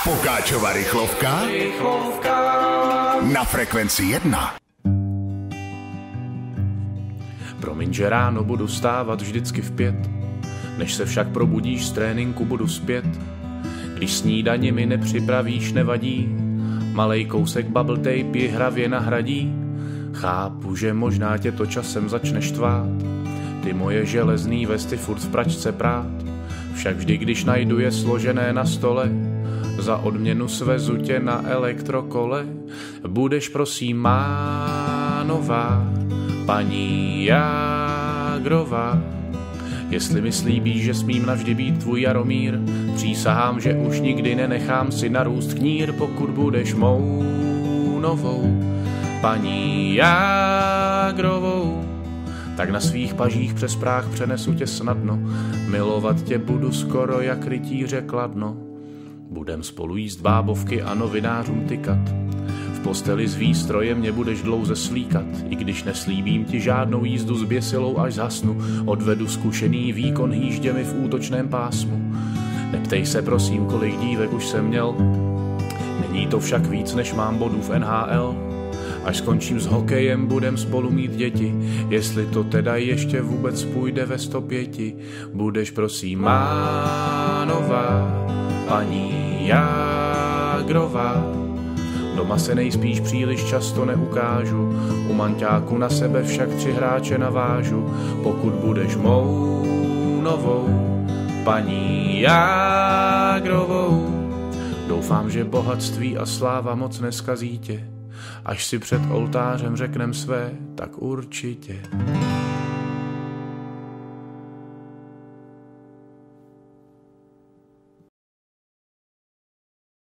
Pokáčova rychlovka na Frekvenci 1. Promiň, že ráno budu stávat vždycky v 5, než se však probudíš z tréninku, budu zpět. Když snídani mi nepřipravíš, nevadí, malej kousek bubble tape ji hravě nahradí. Chápu, že možná tě to časem začne štvát, ty moje železný vesty furt v pračce prát. Však vždy, když najdu je složené na stole, za odměnu svezu tě na elektrokole. Budeš prosím má nová paní Jágrová. Jestli mi slíbíš, že smím navždy být tvůj Jaromír, přísahám, že už nikdy nenechám si narůst knír. Pokud budeš mou novou paní Jágrovou, tak na svých pažích přes práh přenesu tě snadno. Milovat tě budu skoro jak rytíře Kladno. Budem spolu jíst bábovky a novinářům tykat. V posteli s výstrojem mě budeš dlouze slíkat. I když neslíbím ti žádnou jízdu s běsilou, až zhasnu, odvedu zkušený výkon hýžděmi v útočném pásmu. Neptej se prosím, kolik dívek už jsem měl, není to však víc, než mám bodů v NHL. Až skončím s hokejem, budem spolu mít děti, jestli to teda ještě vůbec půjde ve 105. Budeš prosím má nová paní Jágrová. Doma se nejspíš příliš často neukážu, u manťáku na sebe však 3 hráče navážu. Pokud budeš mou novou paní Jágrovou, doufám, že bohatství a sláva moc neskazí tě. Až si před oltářem řeknem své, tak určitě.